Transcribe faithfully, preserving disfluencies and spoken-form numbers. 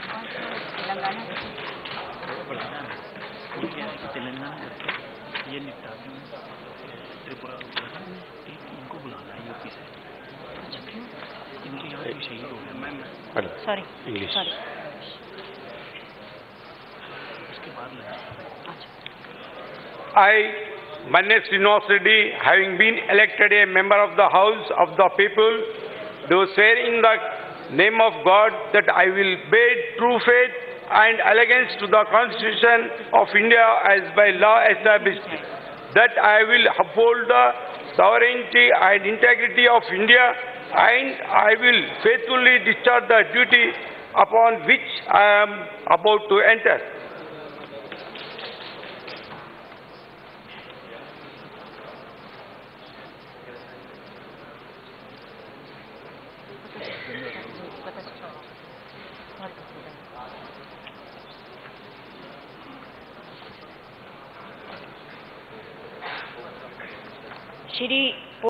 तेलंगाना तेलंगाना ये निपटा त्रिपुरा इनको बुलाना है यूपी से इनके यहाँ भी शहीद हो गए। मैं सॉरी इंग्लिश सॉरी उसके बाद I, Manne Srinivas Reddy, having been elected a member of the House of the People, do swear in the name of God that I will bear true faith and allegiance to the Constitution of India as by law established, that I will uphold the sovereignty and integrity of India, and I will faithfully discharge the duty upon which I am about to enter. Shri